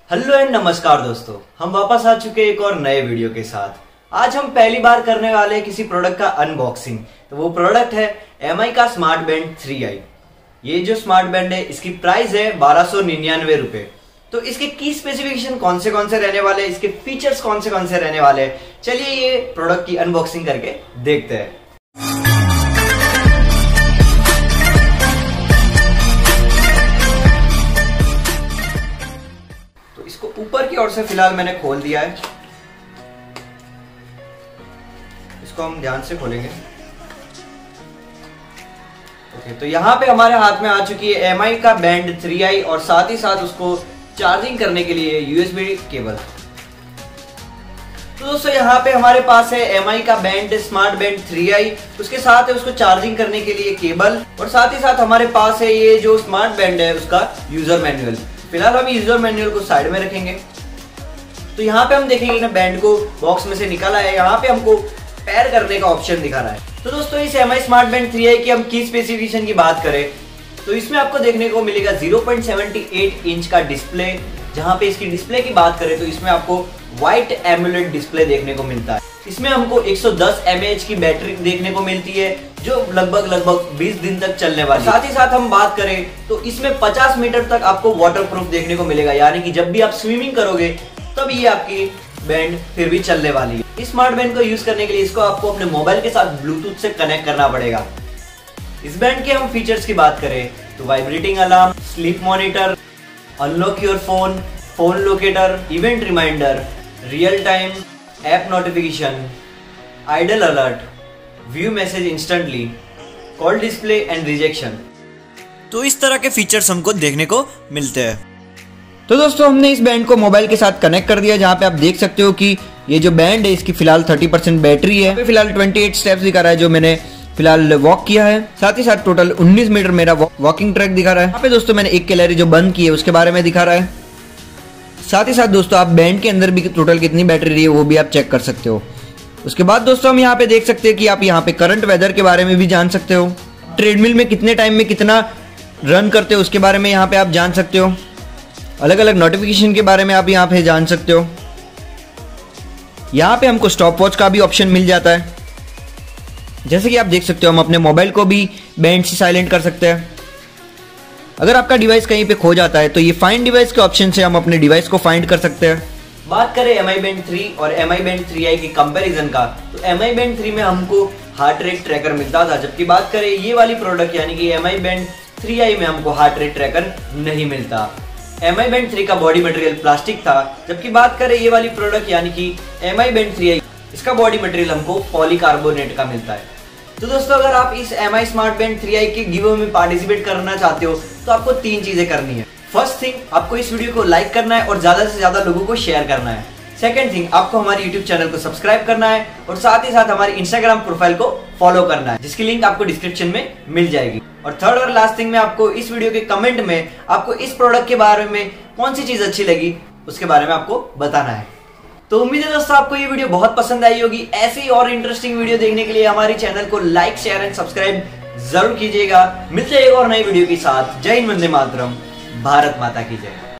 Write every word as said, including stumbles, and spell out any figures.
Hello and नमस्कार दोस्तों, हम वापस आ चुके हैं एक और नए वीडियो के साथ। आज हम पहली बार करने वाले हैं किसी प्रोडक्ट का अनबॉक्सिंग। तो वो प्रोडक्ट है एम आई का स्मार्ट बैंड थ्री आई। ये जो स्मार्ट बैंड है इसकी प्राइस है बारह सौ निन्यानवे रुपए। तो इसके की स्पेसिफिकेशन कौन से कौन से रहने वाले हैं, इसके फीचर्स कौन से कौन से रहने वाले हैं, चलिए ये प्रोडक्ट की अनबॉक्सिंग करके देखते हैं। इसको ऊपर की ओर से फिलहाल मैंने खोल दिया है, इसको हम ध्यान से खोलेंगे। ओके, तो यहाँ पे हमारे हाथ में आ चुकी है एम आई का बैंड थ्री आई और साथ ही साथ उसको चार्जिंग करने के लिए यूएसबी केबल। तो दोस्तों यहाँ पे हमारे पास है एम आई का band smart band three I, उसके साथ है उसको चार्जिंग करने के लिए केबल और साथ ही साथ हमारे पास है ये जो स्मार्ट बैंड है उसका यूजर मैनुअल। फिलहाल हम यूजर मैनुअल को साइड में रखेंगे। तो यहाँ पे हम देखेंगे ना बैंड को बॉक्स में से निकाला है, यहाँ पे हमको पेयर करने का ऑप्शन दिखा रहा है। तो दोस्तों इस M I smart band three I की हम की स्पेसिफिकेशन की बात करें तो इसमें आपको देखने को मिलेगा zero point seven eight inch का डिस्प्ले। जहाँ पे इसकी डिस्प्ले की बात करें तो इसमें आपको व्हाइट एमुलेट डिस्प्ले देखने को मिलता है। इसमें हमको एक सौ दस एम ए एच की बैटरी देखने को मिलती है जो लगभग लगभग बीस दिन तक चलने वाली है। साथ ही साथ हम बात करें तो इसमें पचास मीटर तक आपको वाटरप्रूफ देखने को मिलेगा, यानी कि जब भी आप स्विमिंग करोगे तब ये आपकी बैंड फिर भी चलने वाली है। इस स्मार्ट बैंड को यूज करने के लिए इसको आपको अपने मोबाइल के साथ ब्लूटूथ से कनेक्ट करना पड़ेगा। इस बैंड के हम फीचर्स की बात करें तो vibrating alarm, sleep monitor, unlock your phone, phone locator, event reminder, real time app notification, idle alert, view message instantly, call display and rejection. तो इस तरह के फीचर्स हमको देखने को मिलते हैं। तो दोस्तों हमने इस बैंड को मोबाइल के साथ कनेक्ट कर दिया, जहां पे आप देख सकते हो कि ये जो बैंड है इसकी फिलहाल थर्टी परसेंट बैटरी है। फिलहाल अट्ठाईस स्टेप्स दिखा रहा है जो मैंने फिलहाल वॉक किया है। साथ ही साथ टोटल उन्नीस मीटर मेरा वॉकिंग ट्रैक दिखा रहा है। यहाँ पे दोस्तों मैंने एक कैलोरी जो बंद की है उसके बारे में दिखा रहा है। साथ ही साथ दोस्तों आप बैंड के अंदर भी टोटल कितनी बैटरी रही है वो भी आप चेक कर सकते हो। उसके बाद दोस्तों हम यहाँ पे देख सकते हैं कि आप यहाँ पे करंट वेदर के बारे में भी जान सकते हो। ट्रेडमिल में कितने टाइम में कितना रन करते हो उसके बारे में यहाँ पे आप जान सकते हो। अलग अलग नोटिफिकेशन के बारे में आप यहाँ पे जान सकते हो। यहाँ पे हमको स्टॉप वॉच का भी ऑप्शन मिल जाता है। जैसे कि आप देख सकते हो हम अपने मोबाइल को भी बैंड से साइलेंट कर सकते हैं। अगर आपका डिवाइस कहीं पे खो जाता है तो ये फाइंड डिवाइस के ऑप्शन से हम अपने डिवाइस को फाइंड कर सकते हैं। बात करें एम आई बैंड थ्री और M I band three I की कंपैरिजन का तो एम आई बैंड थ्री में हमको हार्ट रेट ट्रैकर मिलता था, जबकि बात करें ये वाली प्रोडक्ट यानी कि M I band three I में हमको हार्ट रेट ट्रैकर नहीं मिलता। एम आई बैंड थ्री का बॉडी मटेरियल प्लास्टिक था, जबकि बात करें ये वाली प्रोडक्ट यानी कि M I band three I इसका बॉडी मटेरियल हमको पॉलीकार्बोनेट का मिलता है। तो दोस्तों अगर आप इस M I smart band three I के गिव अवे में पार्टिसिपेट करना चाहते हो तो आपको तीन चीजें करनी है। फर्स्ट थिंग, आपको इस वीडियो को लाइक करना है और ज्यादा से ज्यादा लोगों को शेयर करना है। सेकंड थिंग, आपको हमारे यूट्यूब चैनल को सब्सक्राइब करना है और साथ ही साथ हमारी इंस्टाग्राम प्रोफाइल को फॉलो करना है, जिसकी लिंक आपको डिस्क्रिप्शन में मिल जाएगी। और थर्ड और लास्ट थिंग में आपको इस वीडियो के कमेंट में आपको इस प्रोडक्ट के बारे में कौन सी चीज अच्छी लगी उसके बारे में आपको बताना है। तो उम्मीद है दोस्तों आपको ये वीडियो बहुत पसंद आई होगी। ऐसी और इंटरेस्टिंग वीडियो देखने के लिए हमारे चैनल को लाइक, शेयर एंड सब्सक्राइब जरूर कीजिएगा। मिलते हैं एक और नई वीडियो के साथ। जय हिंद, वंदे मातरम, भारत माता की जय।